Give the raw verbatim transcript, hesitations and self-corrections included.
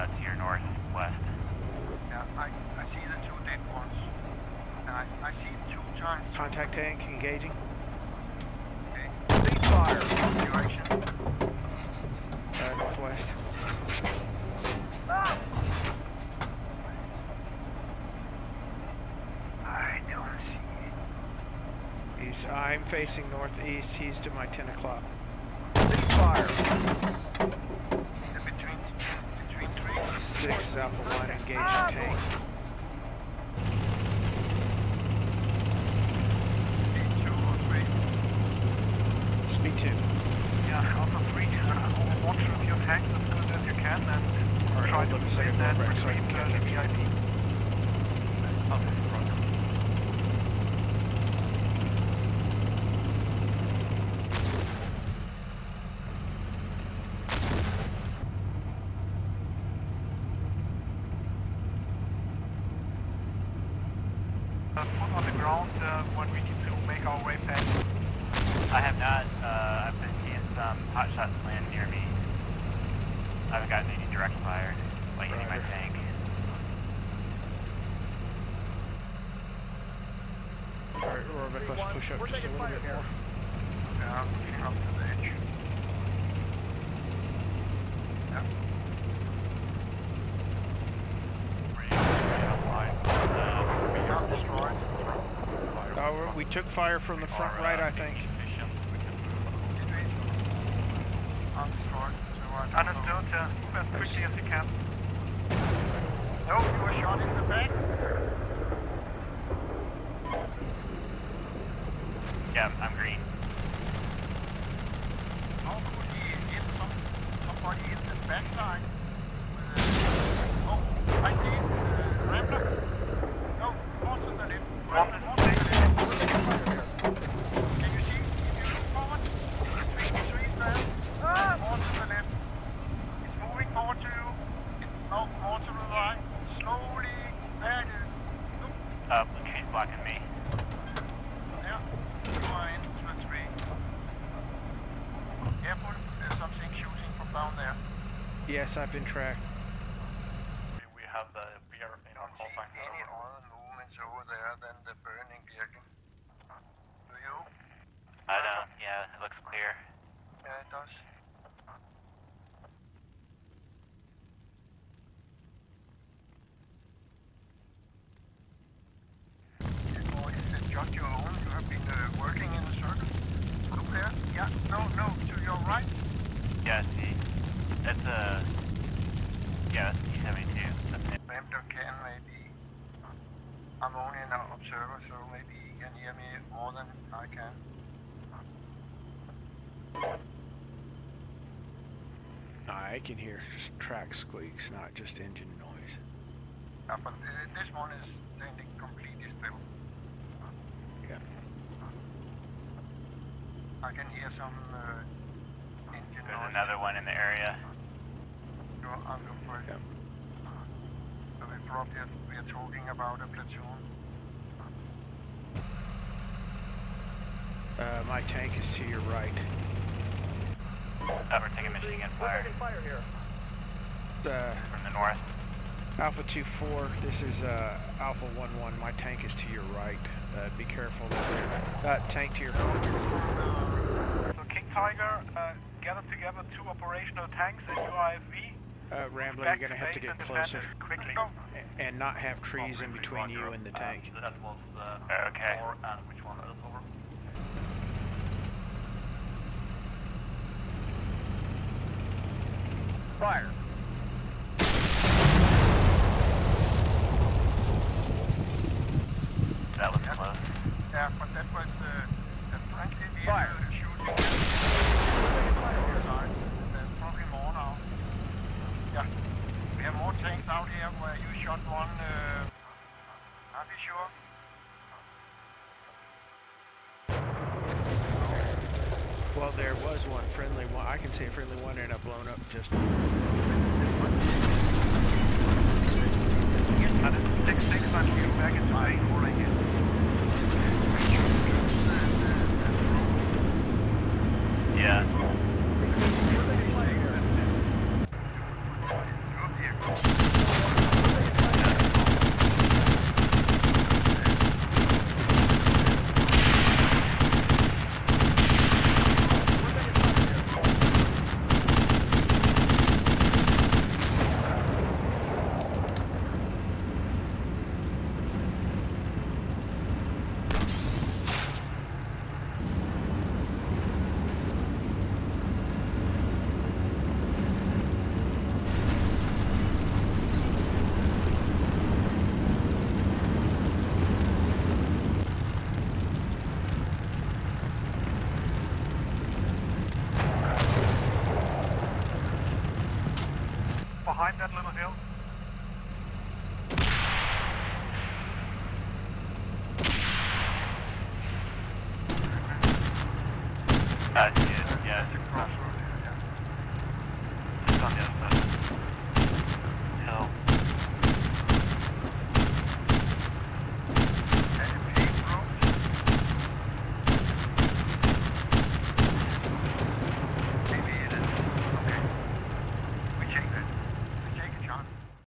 uh, to your northwest. Yeah, I, I see the two dead ones. And I, I see two times. Contact tank engaging. Okay. Please fire. Direction. Uh, northwest. Ah! I don't see it. He's, I'm facing northeast. He's to my ten o'clock. Please fire. Between, between trees. Six Alpha One engaging Ah, tank. Speed two or three. Speed two. Yeah, Alpha three. Uh, watch with your tanks as good as you can and Alright, try hold to on a save second, that Robert, so I between can uh, catch the V I P. Okay, right. Uh, foot on the ground uh, when we need to make our way past. I have not, uh, I've been seeing some hot shots land near me. I haven't gotten any direct fire, like hitting my Roger. tank. Alright, Robert, let's push up just a little bit more. Yeah, pushing up to the edge. Yeah. We are destroyed. Uh, we took fire from the front right, I think. I'm destroyed. Understood. Uh, move as quickly as you can. No, you were shot in the back. Yeah, I'm green. How could he hit some, somebody in the backside? With a, oh, I see it. Uh, Rambler. No, more to the left. Rambler, more to the left. Can you see? If you look forward, between the trees there. Ah, more to the left. It's moving forward to you. It's now more to the right. Slowly. There it is. Look. Uh, blue tree's blocking me. Yeah. You are in to the tree. Careful. There's something shooting from down there. Yes, I've been tracked. We have the B R in on call sign. Any other movements over there than the burning vehicle? Do you? I don't, yeah, it looks clear. Yeah, it does. Or is it just your own? You have been uh, working in a circle? Look there? Yeah, no, no, to your right. Yeah, see, it's a, yeah, that's T seventy-two. That's it. Rambler can maybe. I'm only an observer, so maybe he can hear me more than I can. I can hear track squeaks, not just engine noise. Yeah, but uh, this one is standing completely still. Yeah. I can hear some uh, engine There's noise. another one in the area. So I'll look for it. Yep. So we probably are, we are talking about a platoon. Uh, my tank is to your right. Uh, we're taking machine gun fire fire here. Uh, from the north. Alpha two four, this is uh, Alpha one one. My tank is to your right. Uh, be careful. Uh, tank to your front. So King Tiger, uh, gather together two operational tanks and U I F V. Uh, Rambler, you're gonna have to get closer. Quickly. A- And not have trees in between you and the tank. That was, uh, okay. And which one is over? Fire. That was close. Yeah, but that was uh, the friendly vehicle Fire. shooting. There's probably more now. Yeah. We have more tanks out here where you shot one. Uh, are we sure? Well, there was one friendly one. I can say a friendly one ended up blown up just. six six, I'm you back into main calling it. Yeah. Your vehicle. Behind that little hill. Uh, yeah, yeah.